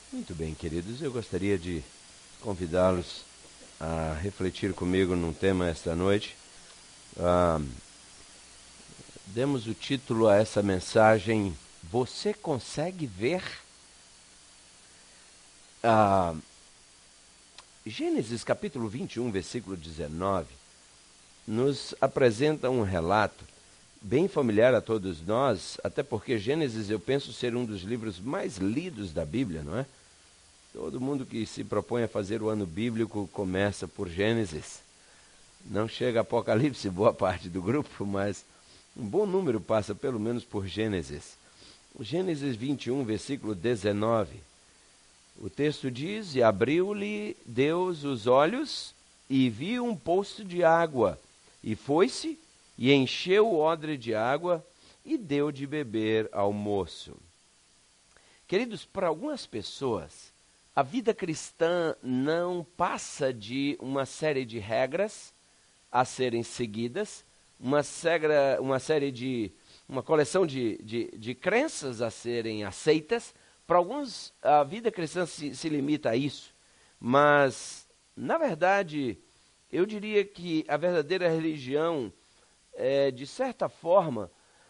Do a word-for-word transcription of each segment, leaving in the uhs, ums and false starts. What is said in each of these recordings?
Muito bem, queridos, eu gostaria de convidá-los a refletir comigo num tema esta noite. Ah, demos o título a essa mensagem: Você consegue ver? Ah, Gênesis capítulo vinte e um, versículo dezenove, nos apresenta um relato bem familiar a todos nós, até porque Gênesis eu penso ser um dos livros mais lidos da Bíblia, não é? Todo mundo que se propõe a fazer o ano bíblico começa por Gênesis. Não chega a Apocalipse, boa parte do grupo, mas um bom número passa pelo menos por Gênesis. O Gênesis vinte e um, versículo dezenove. O texto diz: E abriu-lhe Deus os olhos e viu um poço de água, e foi-se e encheu o odre de água e deu de beber ao moço. Queridos, para algumas pessoas, a vida cristã não passa de uma série de regras a serem seguidas, uma, segra, uma série de, uma coleção de, de, de crenças a serem aceitas. Para alguns, a vida cristã se, se limita a isso, mas, na verdade, eu diria que a verdadeira religião é, de certa forma,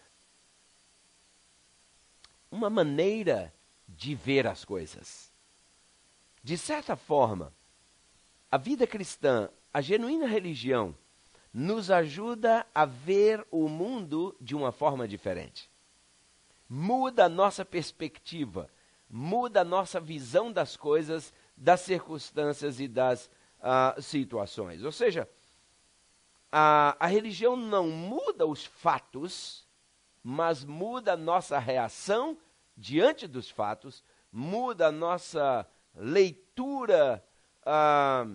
uma maneira de ver as coisas. De certa forma, a vida cristã, a genuína religião, nos ajuda a ver o mundo de uma forma diferente. Muda a nossa perspectiva, muda a nossa visão das coisas, das circunstâncias e das uh, situações. Ou seja, a, a religião não muda os fatos, mas muda a nossa reação diante dos fatos, muda a nossa leitura ah,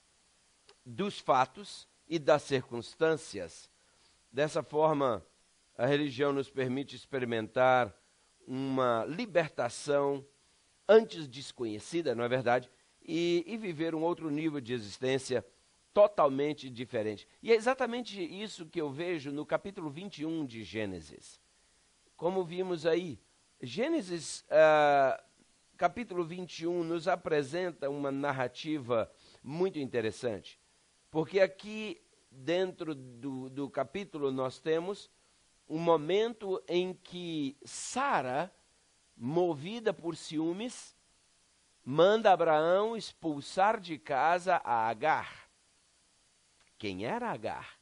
dos fatos e das circunstâncias. Dessa forma, a religião nos permite experimentar uma libertação antes desconhecida, não é verdade? E, e viver um outro nível de existência totalmente diferente. E é exatamente isso que eu vejo no capítulo vinte e um de Gênesis. Como vimos aí, Gênesis uh, capítulo vinte e um nos apresenta uma narrativa muito interessante. Porque aqui dentro do, do capítulo nós temos um momento em que Sara, movida por ciúmes, manda Abraão expulsar de casa a Agar. Quem era Agar?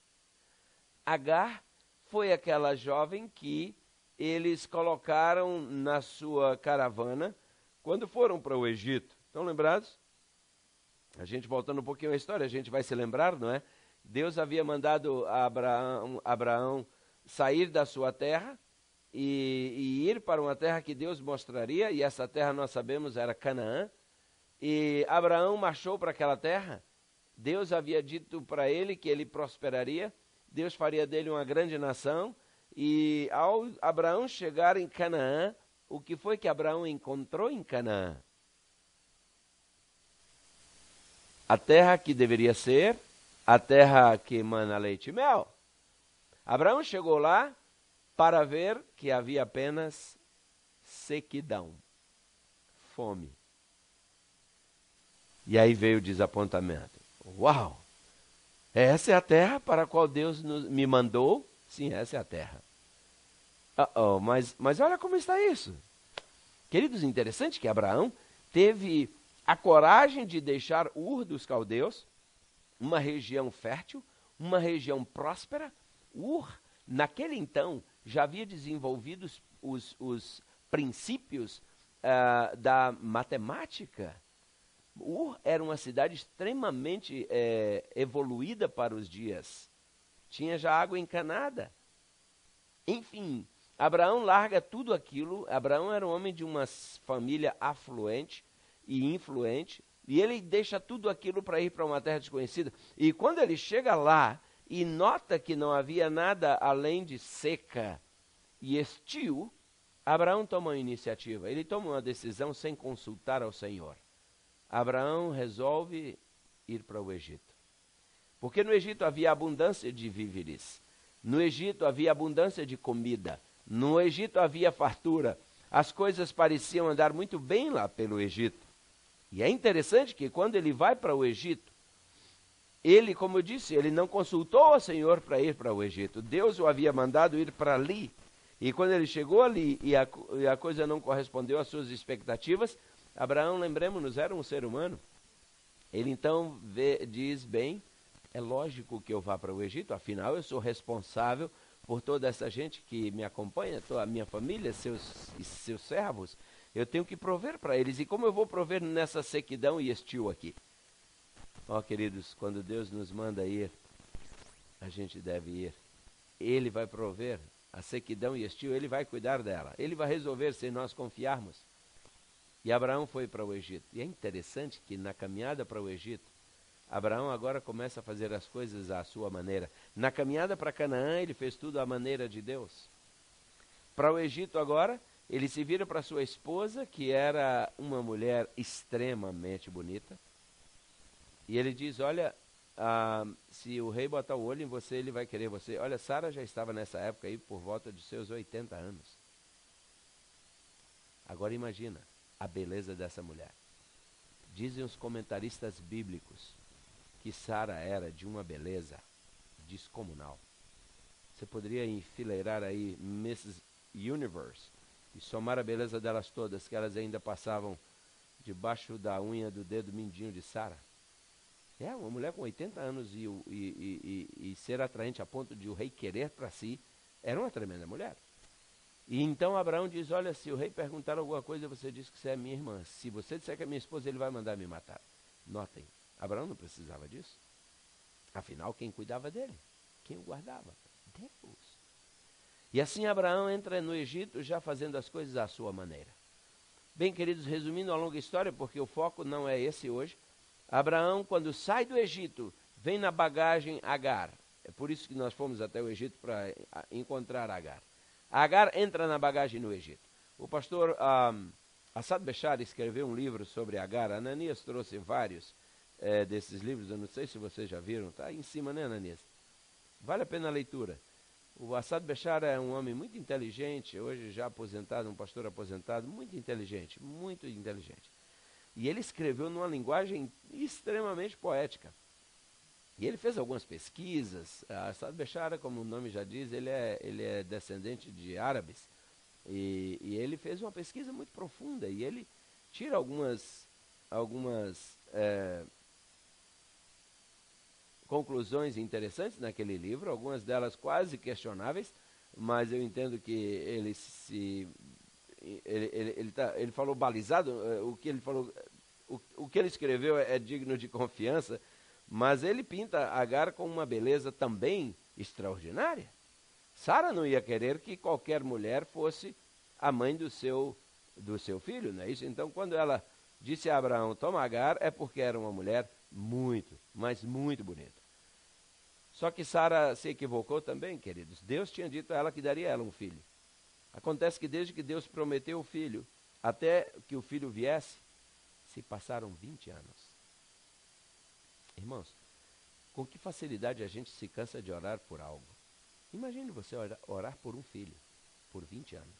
Agar foi aquela jovem que eles colocaram na sua caravana quando foram para o Egito. Estão lembrados? A gente voltando um pouquinho à história, a gente vai se lembrar, não é? Deus havia mandado Abraão, Abraão sair da sua terra e, e ir para uma terra que Deus mostraria, e essa terra nós sabemos era Canaã. E Abraão marchou para aquela terra. Deus havia dito para ele que ele prosperaria, Deus faria dele uma grande nação, e ao Abraão chegar em Canaã, o que foi que Abraão encontrou em Canaã? A terra que deveria ser, a terra que emana leite e mel. Abraão chegou lá para ver que havia apenas sequidão, fome. E aí veio o desapontamento. Uau! Essa é a terra para a qual Deus nos, me mandou? Sim, essa é a terra. Uh -oh, mas, mas olha como está isso. Queridos, interessante que Abraão teve a coragem de deixar Ur dos caldeus, uma região fértil, uma região próspera. Ur, naquele então, já havia desenvolvido os, os, os princípios uh, da matemática. Ur era uma cidade extremamente é, evoluída para os dias. Tinha já água encanada. Enfim, Abraão larga tudo aquilo. Abraão era um homem de uma família afluente e influente. E ele deixa tudo aquilo para ir para uma terra desconhecida. E quando ele chega lá e nota que não havia nada além de seca e estio, Abraão toma uma iniciativa. Ele toma uma decisão sem consultar ao Senhor. Abraão resolve ir para o Egito. Porque no Egito havia abundância de víveres. No Egito havia abundância de comida. No Egito havia fartura. As coisas pareciam andar muito bem lá pelo Egito. E é interessante que quando ele vai para o Egito, ele, como eu disse, ele não consultou o Senhor para ir para o Egito. Deus o havia mandado ir para ali. E quando ele chegou ali e a, e a coisa não correspondeu às suas expectativas, Abraão, lembremos-nos, era um ser humano. Ele então vê, diz, bem, é lógico que eu vá para o Egito, afinal eu sou responsável por toda essa gente que me acompanha, toda a minha família, seus, seus servos. Eu tenho que prover para eles. E como eu vou prover nessa sequidão e estio aqui? Ó, oh, queridos, quando Deus nos manda ir, a gente deve ir. Ele vai prover a sequidão e estio, ele vai cuidar dela. Ele vai resolver se nós confiarmos. E Abraão foi para o Egito. E é interessante que na caminhada para o Egito, Abraão agora começa a fazer as coisas à sua maneira. Na caminhada para Canaã, ele fez tudo à maneira de Deus. Para o Egito agora, ele se vira para sua esposa, que era uma mulher extremamente bonita. E ele diz, olha, ah, se o rei botar o olho em você, ele vai querer você. Olha, Sara já estava nessa época aí por volta de seus oitenta anos. Agora imagina a beleza dessa mulher. Dizem os comentaristas bíblicos que Sara era de uma beleza descomunal. Você poderia enfileirar aí missus Universe e somar a beleza delas todas, que elas ainda passavam debaixo da unha do dedo mindinho de Sara. É, uma mulher com oitenta anos e, e, e, e, e ser atraente a ponto de o rei querer para si, era uma tremenda mulher. E então Abraão diz, olha, se o rei perguntar alguma coisa, você diz que você é minha irmã. Se você disser que é minha esposa, ele vai mandar me matar. Notem, Abraão não precisava disso. Afinal, quem cuidava dele? Quem o guardava? Deus. E assim Abraão entra no Egito já fazendo as coisas à sua maneira. Bem, queridos, resumindo a longa história, porque o foco não é esse hoje, Abraão, quando sai do Egito, vem na bagagem Agar. É por isso que nós fomos até o Egito para encontrar Agar. Agar entra na bagagem no Egito. O pastor um, Assad Bechar escreveu um livro sobre Agar. Ananias trouxe vários é, desses livros, eu não sei se vocês já viram, está aí em cima, né, Ananias? Vale a pena a leitura. O Assad Bechar é um homem muito inteligente, hoje já aposentado, um pastor aposentado, muito inteligente, muito inteligente. E ele escreveu numa linguagem extremamente poética. E ele fez algumas pesquisas. Assad Bechar, como o nome já diz, ele é, ele é descendente de árabes. E, e ele fez uma pesquisa muito profunda. E ele tira algumas, algumas é, conclusões interessantes naquele livro, algumas delas quase questionáveis, mas eu entendo que ele se... Ele, ele, ele, tá, ele falou balizado, o que ele falou, o, o que ele escreveu é, é digno de confiança, mas ele pinta Agar com uma beleza também extraordinária. Sara não ia querer que qualquer mulher fosse a mãe do seu, do seu filho, não é isso? Então, quando ela disse a Abraão, toma Agar, é porque era uma mulher muito, mas muito bonita. Só que Sara se equivocou também, queridos. Deus tinha dito a ela que daria a ela um filho. Acontece que desde que Deus prometeu o filho, até que o filho viesse, se passaram vinte anos. Irmãos, com que facilidade a gente se cansa de orar por algo. Imagine você orar, orar por um filho, por vinte anos.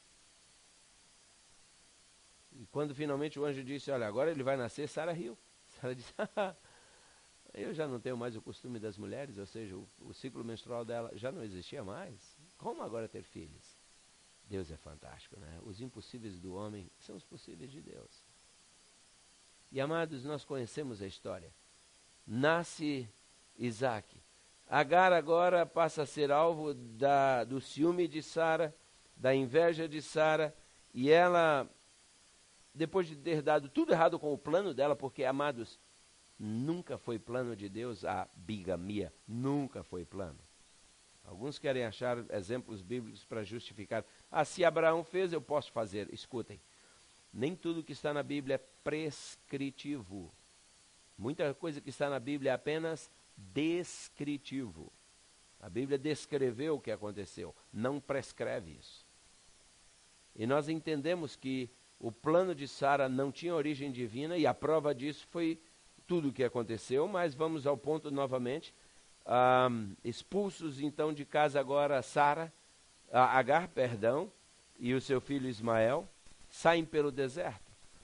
E quando finalmente o anjo disse, olha, agora ele vai nascer, Sara riu. Sara disse, eu já não tenho mais o costume das mulheres, ou seja, o, o ciclo menstrual dela já não existia mais. Como agora ter filhos? Deus é fantástico, né? Os impossíveis do homem são os possíveis de Deus. E amados, nós conhecemos a história. Nasce Isaac. Agar agora passa a ser alvo da, do ciúme de Sara, da inveja de Sara, e ela, depois de ter dado tudo errado com o plano dela, porque, amados, nunca foi plano de Deus a bigamia, nunca foi plano. Alguns querem achar exemplos bíblicos para justificar. Ah, se Abraão fez, eu posso fazer. Escutem, nem tudo que está na Bíblia é prescritivo. Muita coisa que está na Bíblia é apenas descritivo. A Bíblia descreveu o que aconteceu, não prescreve isso. E nós entendemos que o plano de Sara não tinha origem divina, e a prova disso foi tudo o que aconteceu, mas vamos ao ponto novamente. Um, expulsos então de casa agora Sara, Agar, perdão, e o seu filho Ismael, saem pelo deserto.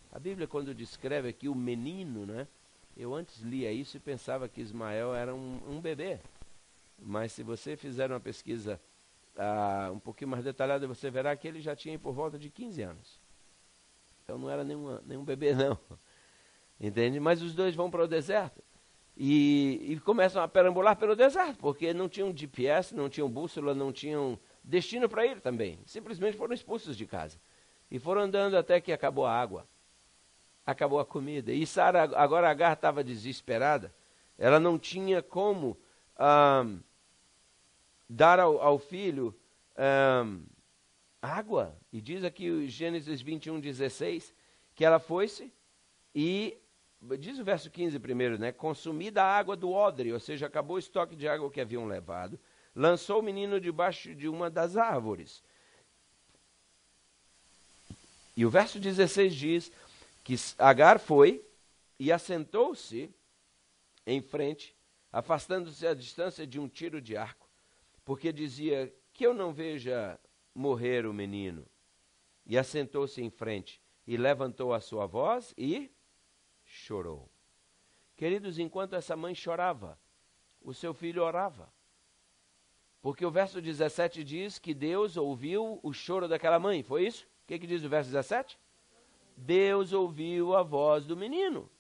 A Bíblia, quando descreve aqui o menino, né? Eu antes lia isso e pensava que Ismael era um, um bebê. Mas se você fizer uma pesquisa ah, um pouquinho mais detalhada, você verá que ele já tinha por volta de quinze anos. Então não era nenhuma, nenhum bebê, não. Entende? Mas os dois vão para o deserto. E, e começam a perambular pelo deserto, porque não tinham G P S, não tinham bússola, não tinham destino para ir também. Simplesmente foram expulsos de casa. E foram andando até que acabou a água. Acabou a comida. E Sara, agora Agar estava desesperada. Ela não tinha como um, dar ao, ao filho um, água. E diz aqui o Gênesis vinte e um, dezesseis, que ela foi-se e... Diz o verso quinze primeiro, né? Consumida a água do odre, ou seja, acabou o estoque de água que haviam levado, lançou o menino debaixo de uma das árvores. E o verso dezesseis diz que Agar foi e assentou-se em frente, afastando-se à distância de um tiro de arco, porque dizia que eu não veja morrer o menino. E assentou-se em frente e levantou a sua voz e... chorou. Queridos, enquanto essa mãe chorava, o seu filho orava. Porque o verso dezessete diz que Deus ouviu o choro daquela mãe. Foi isso? O que, que diz o verso dezessete? Deus ouviu a voz do menino.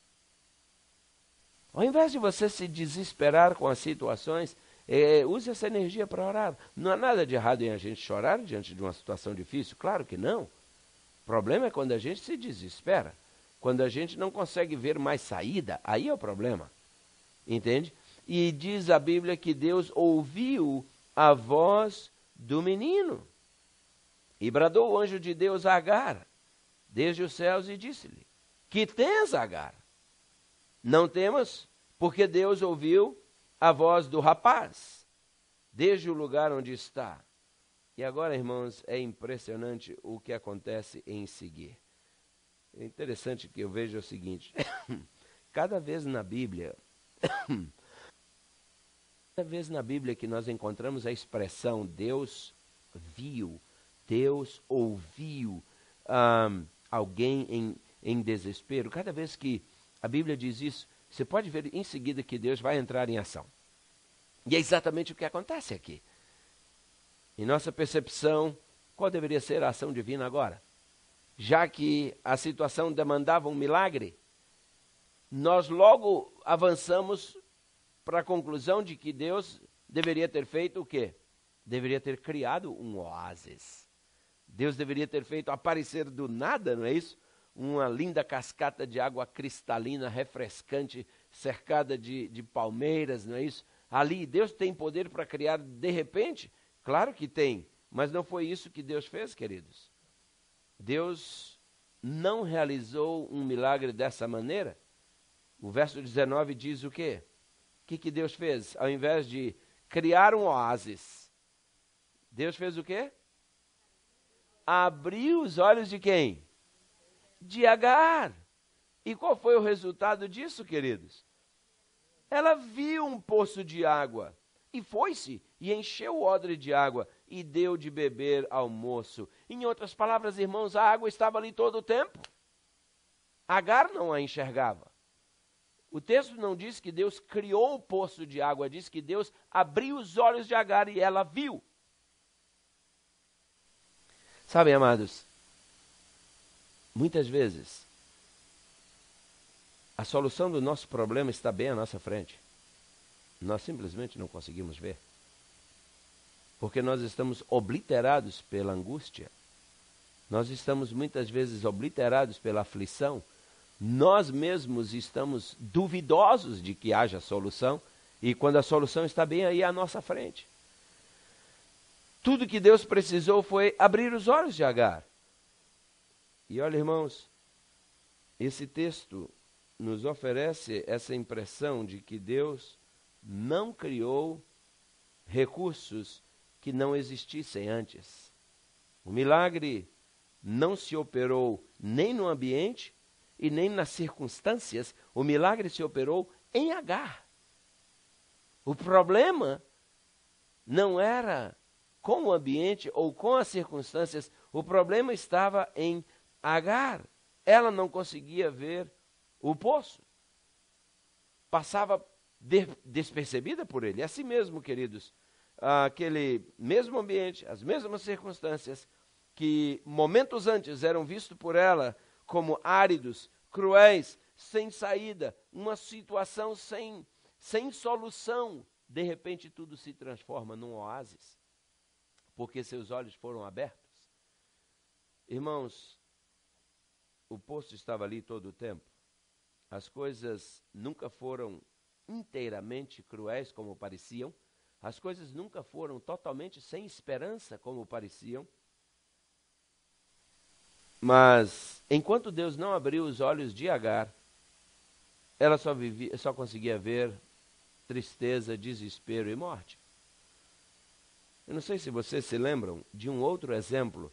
Ao invés de você se desesperar com as situações, é, use essa energia para orar. Não há nada de errado em a gente chorar diante de uma situação difícil. Claro que não. O problema é quando a gente se desespera. Quando a gente não consegue ver mais saída, aí é o problema. Entende? E diz a Bíblia que Deus ouviu a voz do menino. E bradou o anjo de Deus a Agar, desde os céus, e disse-lhe: que tens, Agar? Não temas, porque Deus ouviu a voz do rapaz, desde o lugar onde está. E agora, irmãos, é impressionante o que acontece em seguir. É interessante que eu vejo o seguinte, cada vez na Bíblia, cada vez na Bíblia que nós encontramos a expressão Deus viu, Deus ouviu um, alguém em, em desespero, cada vez que a Bíblia diz isso, você pode ver em seguida que Deus vai entrar em ação. E é exatamente o que acontece aqui. Em nossa percepção, qual deveria ser a ação divina agora? Já que a situação demandava um milagre, nós logo avançamos para a conclusão de que Deus deveria ter feito o quê? Deveria ter criado um oásis. Deus deveria ter feito aparecer do nada, não é isso? Uma linda cascata de água cristalina, refrescante, cercada de, de palmeiras, não é isso? Ali, Deus tem poder para criar de repente? Claro que tem, mas não foi isso que Deus fez, queridos. Deus não realizou um milagre dessa maneira. O verso dezenove diz o quê? O que, que Deus fez? Ao invés de criar um oásis, Deus fez o quê? Abriu os olhos de quem? De Agar. E qual foi o resultado disso, queridos? Ela viu um poço de água e foi-se e encheu o odre de água e deu de beber ao moço. Em outras palavras, irmãos, a água estava ali todo o tempo. Agar não a enxergava. O texto não diz que Deus criou o poço de água, diz que Deus abriu os olhos de Agar e ela viu. Sabem, amados, muitas vezes a solução do nosso problema está bem à nossa frente. Nós simplesmente não conseguimos ver. Porque nós estamos obliterados pela angústia. Nós estamos muitas vezes obliterados pela aflição. Nós mesmos estamos duvidosos de que haja solução. E quando a solução está bem aí à nossa frente. Tudo que Deus precisou foi abrir os olhos de Agar. E olha, irmãos, esse texto nos oferece essa impressão de que Deus não criou recursos que não existissem antes. O milagre não se operou nem no ambiente e nem nas circunstâncias. O milagre se operou em Agar. O problema não era com o ambiente ou com as circunstâncias. O problema estava em Agar. ela não conseguia ver o poço. Passava de, despercebida por ele. É assim mesmo, queridos, aquele mesmo ambiente, as mesmas circunstâncias, que momentos antes eram vistos por ela como áridos, cruéis, sem saída, uma situação sem, sem solução, de repente tudo se transforma num oásis, porque seus olhos foram abertos. Irmãos, o poço estava ali todo o tempo. As coisas nunca foram inteiramente cruéis como pareciam. As coisas nunca foram totalmente sem esperança como pareciam. Mas, enquanto Deus não abriu os olhos de Agar, ela só, vivia, só conseguia ver tristeza, desespero e morte. Eu não sei se vocês se lembram de um outro exemplo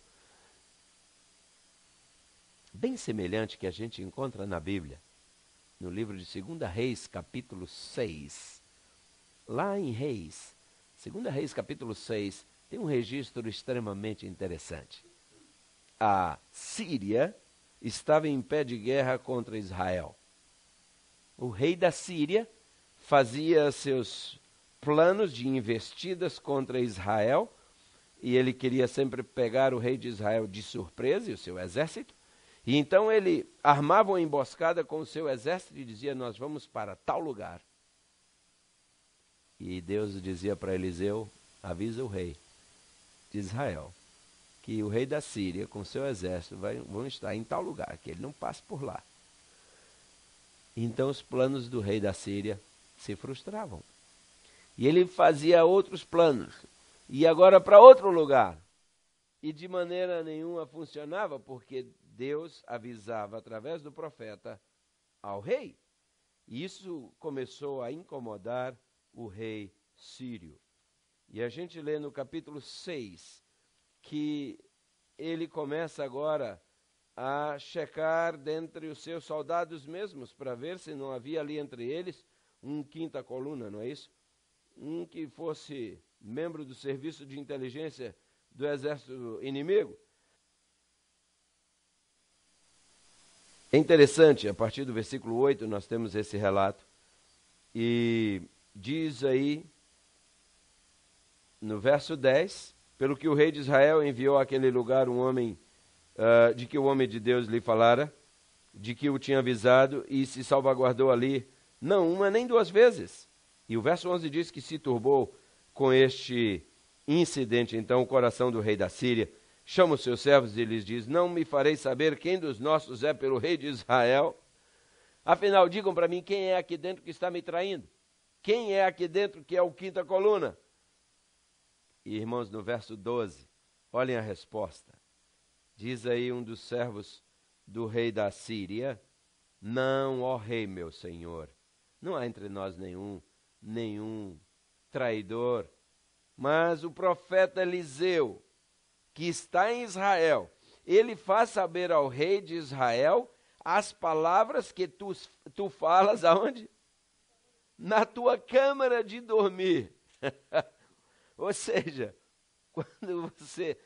bem semelhante que a gente encontra na Bíblia, no livro de Segunda Reis, capítulo seis. Lá em Reis, Segunda Reis, capítulo seis, tem um registro extremamente interessante. A Síria estava em pé de guerra contra Israel. O rei da Síria fazia seus planos de investidas contra Israel, e ele queria sempre pegar o rei de Israel de surpresa e o seu exército. E então ele armava uma emboscada com o seu exército e dizia: nós vamos para tal lugar. E Deus dizia para Eliseu: avisa o rei de Israel que o rei da Síria com o seu exército vai, vão estar em tal lugar, que ele não passe por lá. Então os planos do rei da Síria se frustravam. E ele fazia outros planos, e agora para outro lugar. E de maneira nenhuma funcionava, porque Deus avisava através do profeta ao rei. E isso começou a incomodar o rei sírio. E a gente lê no capítulo seis que ele começa agora a checar dentre os seus soldados mesmos, para ver se não havia ali entre eles um quinta coluna, não é isso? Um que fosse membro do serviço de inteligência do exército inimigo. É interessante, a partir do versículo oito nós temos esse relato, e diz aí, no verso dez, pelo que o rei de Israel enviou àquele lugar um homem, uh, de que o homem de Deus lhe falara, de que o tinha avisado, e se salvaguardou ali, não uma nem duas vezes. E o verso onze diz que se turbou com este incidente, então, o coração do rei da Síria. Chama os seus servos e lhes diz: não me farei saber quem dos nossos é pelo rei de Israel? Afinal, digam para mim quem é aqui dentro que está me traindo. Quem é aqui dentro que é o quinta coluna? E, irmãos, no verso doze, olhem a resposta. Diz aí um dos servos do rei da Síria: não, ó rei meu senhor, não há entre nós nenhum, nenhum traidor, mas o profeta Eliseu, que está em Israel, ele faz saber ao rei de Israel as palavras que tu, tu falas aonde? Na tua câmara de dormir. Ou seja, quando você,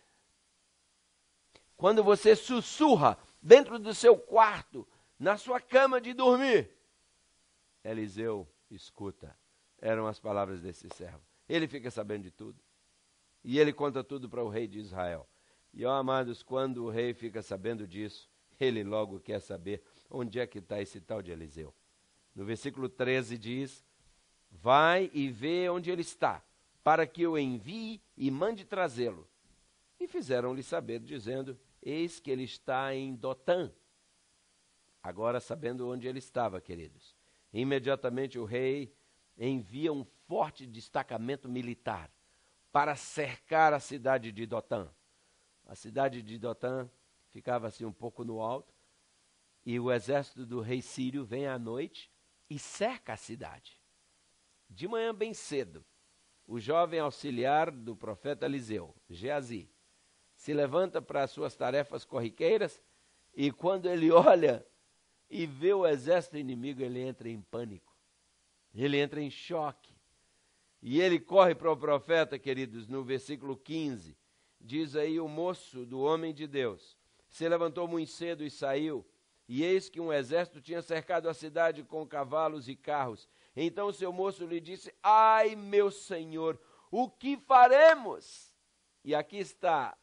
quando você sussurra dentro do seu quarto, na sua cama de dormir, Eliseu escuta. Eram as palavras desse servo. Ele fica sabendo de tudo. E ele conta tudo para o rei de Israel. E, ó amados, quando o rei fica sabendo disso, ele logo quer saber onde é que está esse tal de Eliseu. No versículo treze diz: vai e vê onde ele está, para que eu envie e mande trazê-lo. E fizeram-lhe saber, dizendo: eis que ele está em Dotã. Agora, sabendo onde ele estava, queridos, imediatamente o rei envia um forte destacamento militar para cercar a cidade de Dotã. A cidade de Dotã ficava assim um pouco no alto, e o exército do rei sírio vem à noite e cerca a cidade. De manhã bem cedo, o jovem auxiliar do profeta Eliseu, Geazi, se levanta para as suas tarefas corriqueiras, e quando ele olha e vê o exército inimigo, ele entra em pânico. Ele entra em choque. E ele corre para o profeta, queridos, no versículo quinze. Diz aí: o moço do homem de Deus se levantou muito cedo e saiu. E eis que um exército tinha cercado a cidade com cavalos e carros. Então o seu moço lhe disse: ai, meu senhor, o que faremos? E aqui está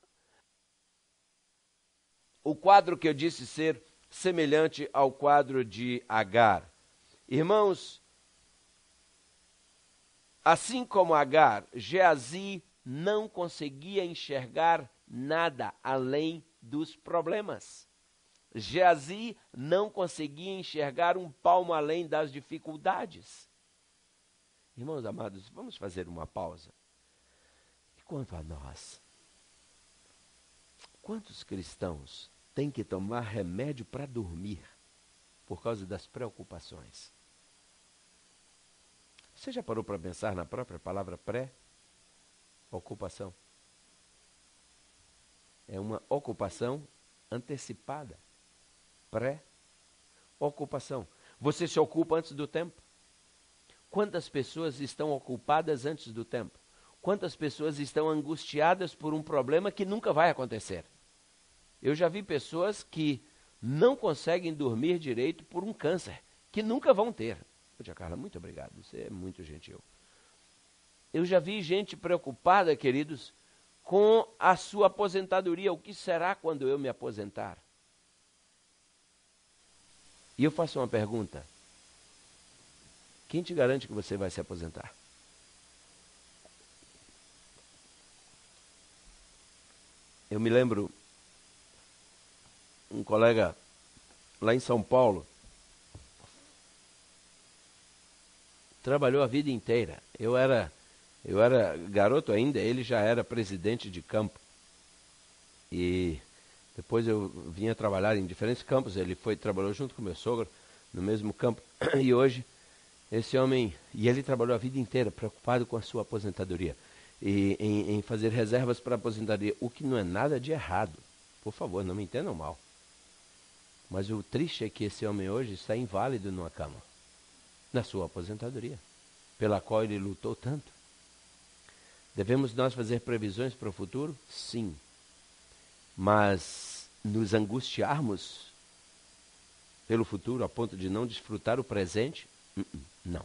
o quadro que eu disse ser semelhante ao quadro de Agar. Irmãos, assim como Agar, Geazi não conseguia enxergar nada além dos problemas. Geazi não conseguia enxergar um palmo além das dificuldades. Irmãos amados, vamos fazer uma pausa. E quanto a nós, quantos cristãos têm que tomar remédio para dormir por causa das preocupações? Você já parou para pensar na própria palavra pré-ocupação? É uma ocupação antecipada. Pré-ocupação. Você se ocupa antes do tempo? Quantas pessoas estão ocupadas antes do tempo? Quantas pessoas estão angustiadas por um problema que nunca vai acontecer? Eu já vi pessoas que não conseguem dormir direito por um câncer, que nunca vão ter. Tia Carla, muito obrigado, você é muito gentil. Eu já vi gente preocupada, queridos, com a sua aposentadoria. O que será quando eu me aposentar? E eu faço uma pergunta. Quem te garante que você vai se aposentar? Eu me lembro, um colega lá em São Paulo, trabalhou a vida inteira. Eu era, eu era garoto ainda, ele já era presidente de campo. E depois eu vinha trabalhar em diferentes campos. Ele foi trabalhou junto com meu sogro no mesmo campo. E hoje, esse homem, e ele trabalhou a vida inteira preocupado com a sua aposentadoria. E em, em fazer reservas para a aposentadoria, o que não é nada de errado. Por favor, não me entendam mal. Mas o triste é que esse homem hoje está inválido numa cama, na sua aposentadoria, pela qual ele lutou tanto. Devemos nós fazer previsões para o futuro? Sim. Mas nos angustiarmos pelo futuro a ponto de não desfrutar o presente? Não.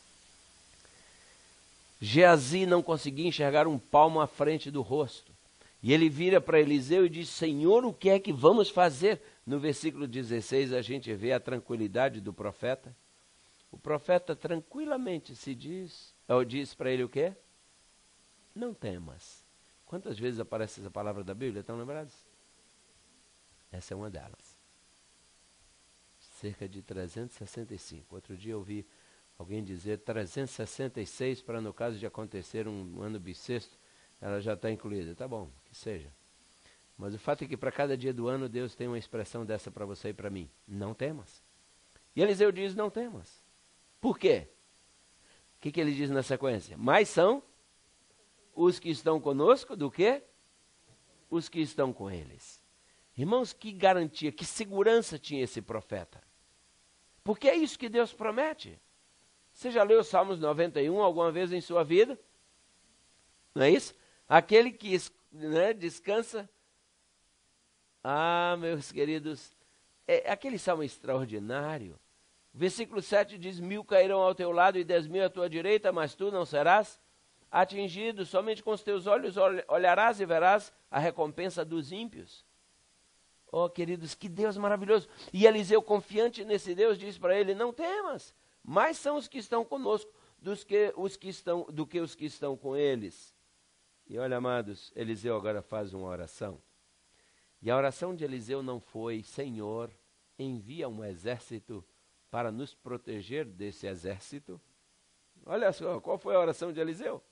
Geazi não conseguia enxergar um palmo à frente do rosto. E ele vira para Eliseu e diz: Senhor, o que é que vamos fazer? No versículo dezesseis a gente vê a tranquilidade do profeta. O profeta tranquilamente se diz, ou diz para ele o quê? Não temas. Quantas vezes aparece essa palavra da Bíblia? Estão lembrados? Essa é uma delas. Cerca de trezentos e sessenta e cinco. Outro dia eu ouvi alguém dizer trezentos e sessenta e seis para, no caso de acontecer um ano bissexto, ela já está incluída. Tá bom, que seja. Mas o fato é que para cada dia do ano Deus tem uma expressão dessa para você e para mim. Não temas. E Eliseu diz: não temas. Por quê? O que, que ele diz na sequência? Mais são os que estão conosco do que os que estão com eles. Irmãos, que garantia, que segurança tinha esse profeta. Porque é isso que Deus promete. Você já leu Salmos noventa e um alguma vez em sua vida? Não é isso? Aquele que, né, descansa. Ah, meus queridos, é aquele salmo extraordinário. Versículo sete diz: mil cairão ao teu lado e dez mil à tua direita, mas tu não serás atingido. Somente com os teus olhos olharás e verás a recompensa dos ímpios. Oh, queridos, que Deus maravilhoso. E Eliseu, confiante nesse Deus, diz para ele: não temas, mais são os que estão conosco dos que os que estão, do que os que estão com eles. E olha, amados, Eliseu agora faz uma oração. E a oração de Eliseu não foi: Senhor, envia um exército para nos proteger desse exército. Olha só, qual foi a oração de Eliseu?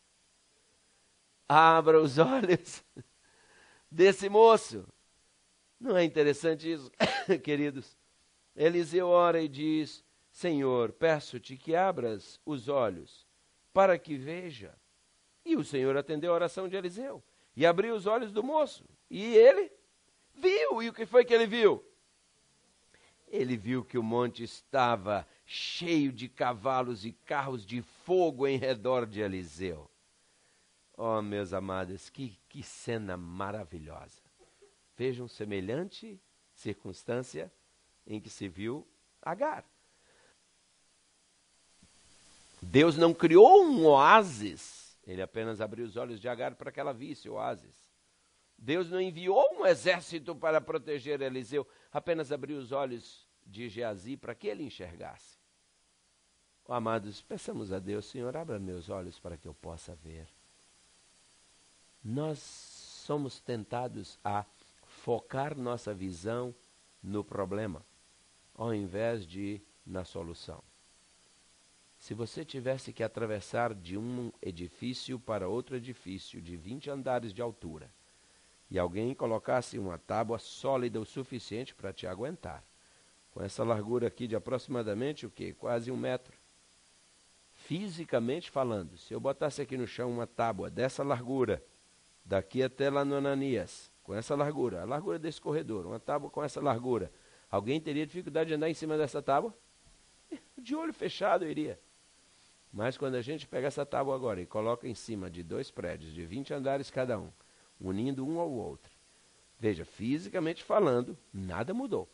Abra os olhos desse moço. Não é interessante isso, queridos? Eliseu ora e diz: Senhor, peço-te que abras os olhos para que veja. E o Senhor atendeu a oração de Eliseu e abriu os olhos do moço. E ele viu. E o que foi que ele viu? Ele viu que o monte estava cheio de cavalos e carros de fogo em redor de Eliseu. Oh, meus amados, que, que cena maravilhosa. Vejam semelhante circunstância em que se viu Agar. Deus não criou um oásis, ele apenas abriu os olhos de Agar para que ela visse o oásis. Deus não enviou um exército para proteger Eliseu, apenas abriu os olhos de Geazi para que ele enxergasse. Oh, amados, peçamos a Deus, Senhor, abra meus olhos para que eu possa ver. Nós somos tentados a focar nossa visão no problema, ao invés de na solução. Se você tivesse que atravessar de um edifício para outro edifício de vinte andares de altura, e alguém colocasse uma tábua sólida o suficiente para te aguentar, com essa largura aqui de aproximadamente o quê? Quase um metro. Fisicamente falando, se eu botasse aqui no chão uma tábua dessa largura, daqui até lá no Ananias, com essa largura, a largura desse corredor, uma tábua com essa largura, alguém teria dificuldade de andar em cima dessa tábua? De olho fechado eu iria. Mas quando a gente pega essa tábua agora e coloca em cima de dois prédios de vinte andares cada um, unindo um ao outro, veja, fisicamente falando, nada mudou.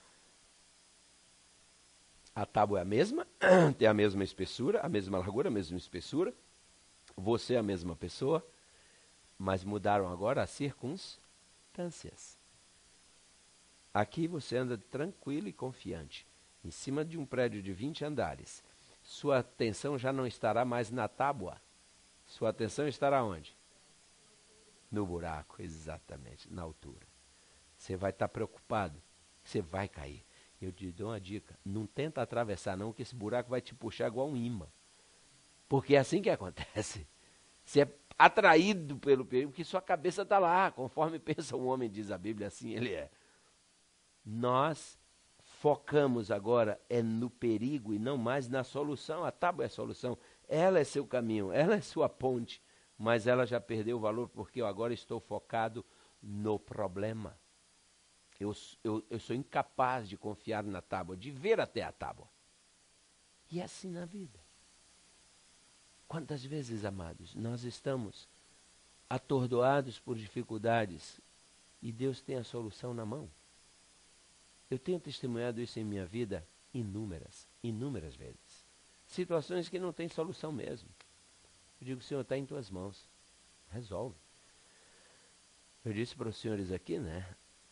A tábua é a mesma, tem a mesma espessura, a mesma largura, a mesma espessura. Você é a mesma pessoa, mas mudaram agora as circunstâncias. Aqui você anda tranquilo e confiante, em cima de um prédio de vinte andares. Sua atenção já não estará mais na tábua. Sua atenção estará onde? No buraco, exatamente, na altura. Você vai estar preocupado, você vai cair. Eu te dou uma dica, não tenta atravessar não, que esse buraco vai te puxar igual um imã. Porque é assim que acontece. Você é atraído pelo perigo, porque sua cabeça está lá, conforme pensa um homem, diz a Bíblia, assim ele é. Nós focamos agora é no perigo e não mais na solução. A tábua é a solução, ela é seu caminho, ela é sua ponte, mas ela já perdeu o valor porque eu agora estou focado no problema. Eu, eu, eu sou incapaz de confiar na tábua, de ver até a tábua. E é assim na vida. Quantas vezes, amados, nós estamos atordoados por dificuldades e Deus tem a solução na mão? Eu tenho testemunhado isso em minha vida inúmeras, inúmeras vezes. Situações que não têm solução mesmo. Eu digo, Senhor, está em tuas mãos. Resolve. Eu disse para os senhores aqui, né?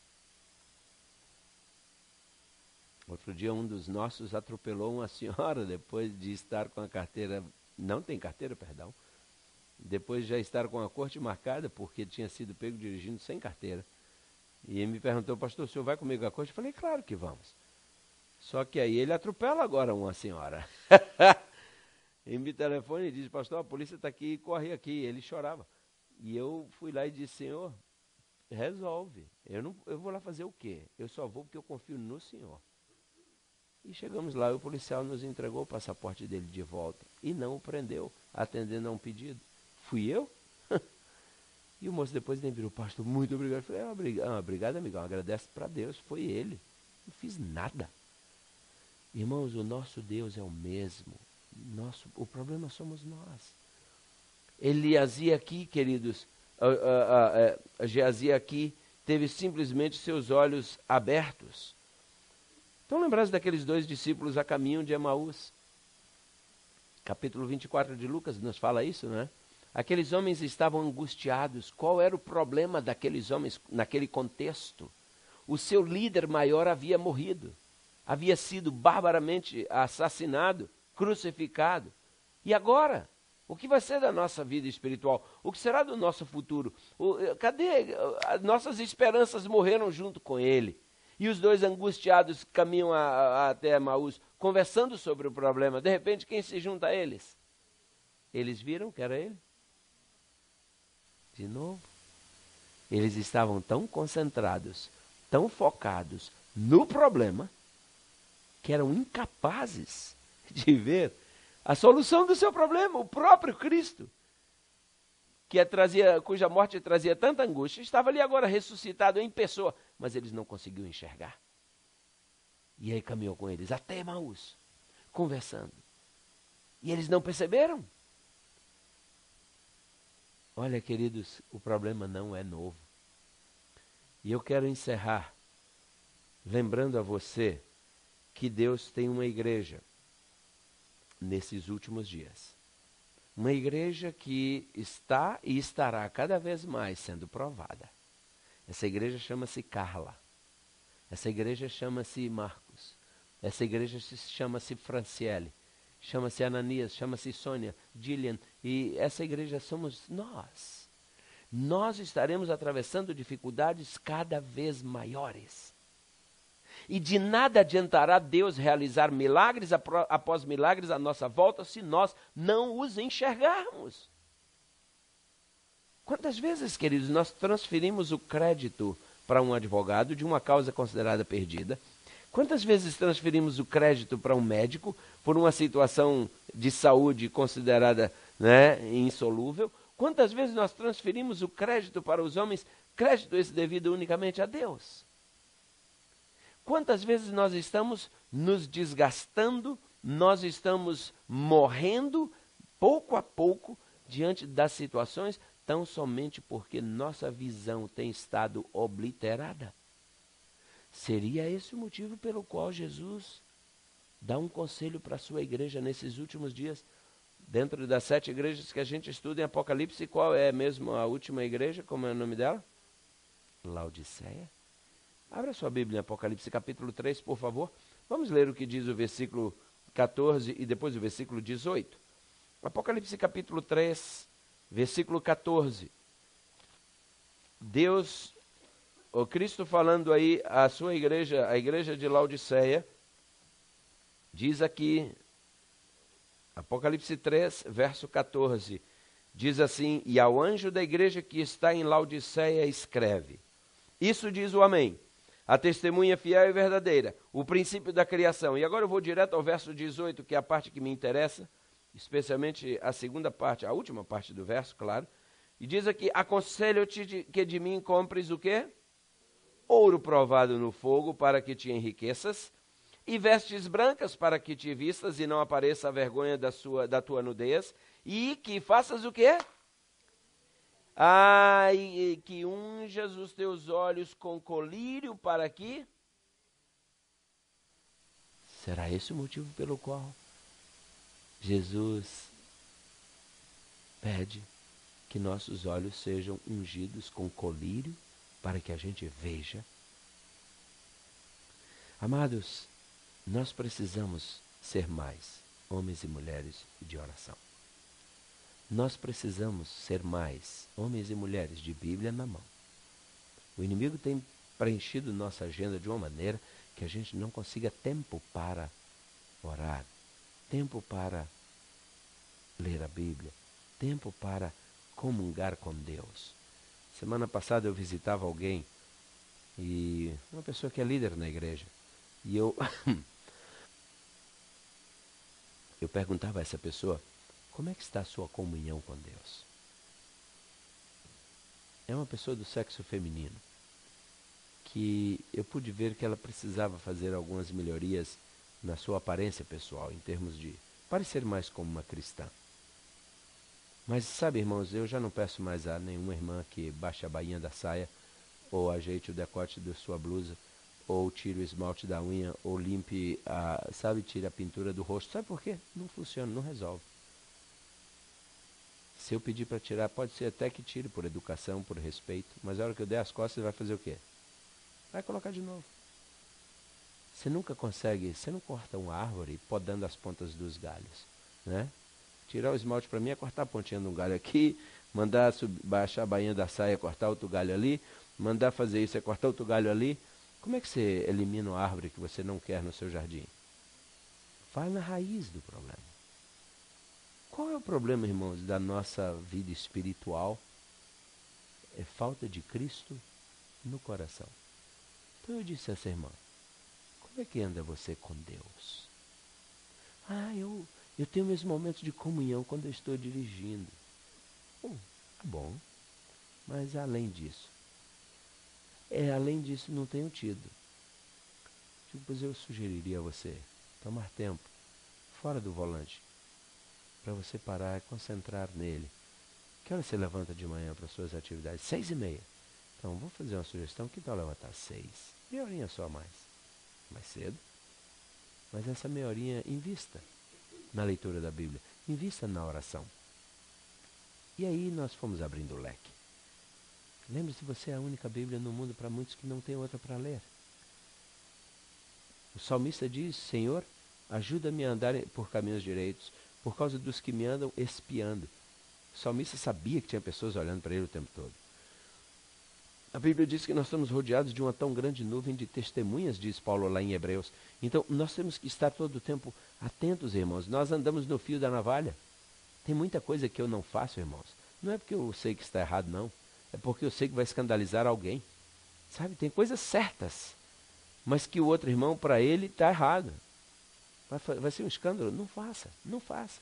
Outro dia um dos nossos atropelou uma senhora depois de estar com a carteira, não tem carteira, perdão, depois de já estar com a corte marcada porque tinha sido pego dirigindo sem carteira. E ele me perguntou, pastor, o senhor vai comigo à corte? Eu falei, claro que vamos. Só que aí ele atropela agora uma senhora. Ele me telefona e diz, pastor, a polícia está aqui, corre aqui. Ele chorava. E eu fui lá e disse, Senhor, resolve. Eu, não, eu vou lá fazer o quê? Eu só vou porque eu confio no Senhor. E chegamos lá e o policial nos entregou o passaporte dele de volta. E não o prendeu, atendendo a um pedido. Fui eu? E o moço depois nem virou, pastor, muito obrigado. Eu falei, ah, obrigado, ah, obrigado, amigão, agradece para Deus, foi ele. Não fiz nada. Irmãos, o nosso Deus é o mesmo. Nosso, o problema somos nós. Elias aqui, queridos, uh, uh, uh, uh, Geazi aqui, teve simplesmente seus olhos abertos. Estão lembrados daqueles dois discípulos a caminho de Emaús? Capítulo vinte e quatro de Lucas nos fala isso, né? Aqueles homens estavam angustiados. Qual era o problema daqueles homens naquele contexto? O seu líder maior havia morrido. Havia sido barbaramente assassinado, crucificado. E agora? O que vai ser da nossa vida espiritual? O que será do nosso futuro? O, cadê? As nossas esperanças morreram junto com ele. E os dois angustiados caminham a, a, até Emaús, conversando sobre o problema. De repente, quem se junta a eles? Eles viram que era ele? De novo. Eles estavam tão concentrados, tão focados no problema, que eram incapazes de ver a solução do seu problema, o próprio Cristo, que trazia, cuja morte trazia tanta angústia, estava ali agora ressuscitado em pessoa, mas eles não conseguiam enxergar. E aí caminhou com eles até Emaús, conversando. E eles não perceberam. Olha, queridos, o problema não é novo. E eu quero encerrar lembrando a você que Deus tem uma igreja nesses últimos dias. Uma igreja que está e estará cada vez mais sendo provada. Essa igreja chama-se Carla. Essa igreja chama-se Marcos. Essa igreja chama-se Franciele. Chama-se Ananias, chama-se Sônia, Gillian. E essa igreja somos nós. Nós estaremos atravessando dificuldades cada vez maiores. E de nada adiantará Deus realizar milagres após milagres à nossa volta se nós não os enxergarmos. Quantas vezes, queridos, nós transferimos o crédito para um advogado de uma causa considerada perdida? Quantas vezes transferimos o crédito para um médico por uma situação de saúde considerada, né, insolúvel? Quantas vezes nós transferimos o crédito para os homens, crédito esse devido unicamente a Deus? Quantas vezes nós estamos nos desgastando, nós estamos morrendo pouco a pouco diante das situações, tão somente porque nossa visão tem estado obliterada? Seria esse o motivo pelo qual Jesus dá um conselho para a sua igreja nesses últimos dias? Dentro das sete igrejas que a gente estuda em Apocalipse, qual é mesmo a última igreja? Como é o nome dela? Laodiceia. Abra sua Bíblia em Apocalipse capítulo três, por favor. Vamos ler o que diz o versículo catorze e depois o versículo dezoito. Apocalipse capítulo três, versículo catorze. Deus, o Cristo falando aí à sua igreja, a igreja de Laodiceia, diz aqui, Apocalipse três, verso catorze, diz assim: e ao anjo da igreja que está em Laodiceia escreve, isso diz o Amém, a testemunha fiel e verdadeira, o princípio da criação. E agora eu vou direto ao verso dezoito, que é a parte que me interessa, especialmente a segunda parte, a última parte do verso, claro. E diz aqui: aconselho-te que de mim compres o quê? Ouro provado no fogo, para que te enriqueças, e vestes brancas, para que te vistas e não apareça a vergonha da, sua, da tua nudez, e que faças o quê? Ah, e que unjas os teus olhos com colírio, para que... Será esse o motivo pelo qual Jesus pede que nossos olhos sejam ungidos com colírio, para que a gente veja? Amados, nós precisamos ser mais homens e mulheres de oração. Nós precisamos ser mais homens e mulheres de Bíblia na mão. O inimigo tem preenchido nossa agenda de uma maneira que a gente não consiga tempo para orar, tempo para ler a Bíblia, tempo para comungar com Deus. Semana passada eu visitava alguém, e uma pessoa que é líder na igreja, e eu, eu perguntava a essa pessoa: como é que está a sua comunhão com Deus? É uma pessoa do sexo feminino, que eu pude ver que ela precisava fazer algumas melhorias na sua aparência pessoal, em termos de parecer mais como uma cristã. Mas sabe, irmãos, eu já não peço mais a nenhuma irmã que baixe a bainha da saia, ou ajeite o decote da sua blusa, ou tire o esmalte da unha, ou limpe a, sabe, tire a pintura do rosto. Sabe por quê? Não funciona, não resolve. Se eu pedir para tirar, pode ser até que tire por educação, por respeito, mas a hora que eu der as costas, vai fazer o quê? Vai colocar de novo. Você nunca consegue, você não corta uma árvore podando as pontas dos galhos, né? Tirar o esmalte para mim é cortar a pontinha de um galho aqui, mandar sub, baixar a bainha da saia, cortar outro galho ali, mandar fazer isso é cortar outro galho ali. Como é que você elimina uma árvore que você não quer no seu jardim? Vai na raiz do problema. Qual é o problema, irmãos, da nossa vida espiritual? É falta de Cristo no coração. Então eu disse a essa irmã: como é que anda você com Deus? Ah, eu, eu tenho meus momentos de comunhão quando eu estou dirigindo. Hum, tá bom, mas além disso, é, além disso não tenho tido. Tipo, pois eu sugeriria a você tomar tempo fora do volante, para você parar e concentrar nele. Que hora você levanta de manhã para suas atividades? Seis e meia. Então, vou fazer uma sugestão, que tal levantar seis? Meia horinha só mais. Mais cedo. Mas essa meia horinha, invista na leitura da Bíblia. Invista na oração. E aí nós fomos abrindo o leque. Lembre-se, você é a única Bíblia no mundo para muitos que não tem outra para ler. O salmista diz, Senhor, ajuda-me a andar por caminhos direitos, por causa dos que me andam espiando. O salmista sabia que tinha pessoas olhando para ele o tempo todo. A Bíblia diz que nós estamos rodeados de uma tão grande nuvem de testemunhas, diz Paulo lá em Hebreus. Então, nós temos que estar todo o tempo atentos, irmãos. Nós andamos no fio da navalha. Tem muita coisa que eu não faço, irmãos. Não é porque eu sei que está errado, não. É porque eu sei que vai escandalizar alguém. Sabe, tem coisas certas, mas que o outro irmão, para ele, está errado. Vai, vai ser um escândalo? Não faça, não faça.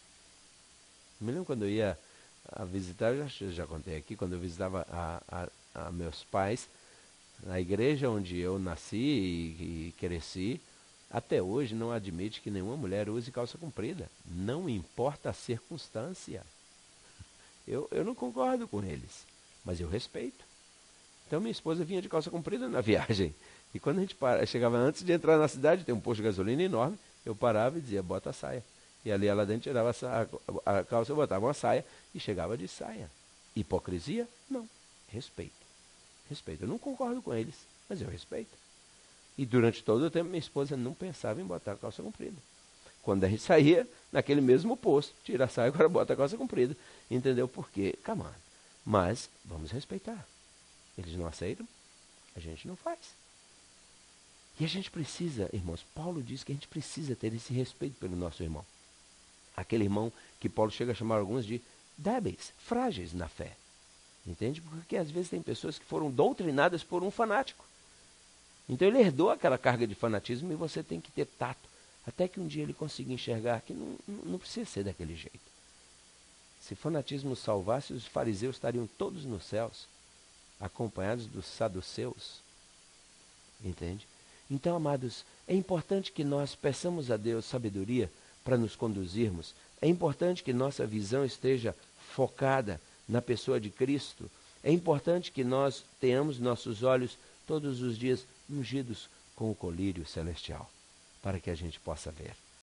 Eu me lembro quando eu ia a visitar, eu já, já contei aqui, quando eu visitava a, a, a meus pais, na igreja onde eu nasci e, e cresci, até hoje não admite que nenhuma mulher use calça comprida. Não importa a circunstância. Eu, eu não concordo com eles, mas eu respeito. Então minha esposa vinha de calça comprida na viagem. E quando a gente para, chegava antes de entrar na cidade, tem um posto de gasolina enorme, eu parava e dizia, bota a saia. E ali ela dentro tirava a, saia, a calça, eu botava uma saia e chegava de saia. Hipocrisia? Não. Respeito. Respeito. Eu não concordo com eles, mas eu respeito. E durante todo o tempo minha esposa não pensava em botar a calça comprida. Quando a gente saía, naquele mesmo posto, tira a saia, agora bota a calça comprida. Entendeu por quê? Come on. Mas vamos respeitar. Eles não aceitam, a gente não faz. E a gente precisa, irmãos, Paulo diz que a gente precisa ter esse respeito pelo nosso irmão. Aquele irmão que Paulo chega a chamar alguns de débeis, frágeis na fé. Entende? Porque às vezes tem pessoas que foram doutrinadas por um fanático. Então ele herdou aquela carga de fanatismo e você tem que ter tato. Até que um dia ele consiga enxergar que não, não precisa ser daquele jeito. Se fanatismo salvasse, os fariseus estariam todos nos céus, acompanhados dos saduceus. Entende? Então, amados, é importante que nós peçamos a Deus sabedoria para nos conduzirmos. É importante que nossa visão esteja focada na pessoa de Cristo. É importante que nós tenhamos nossos olhos todos os dias ungidos com o colírio celestial, para que a gente possa ver.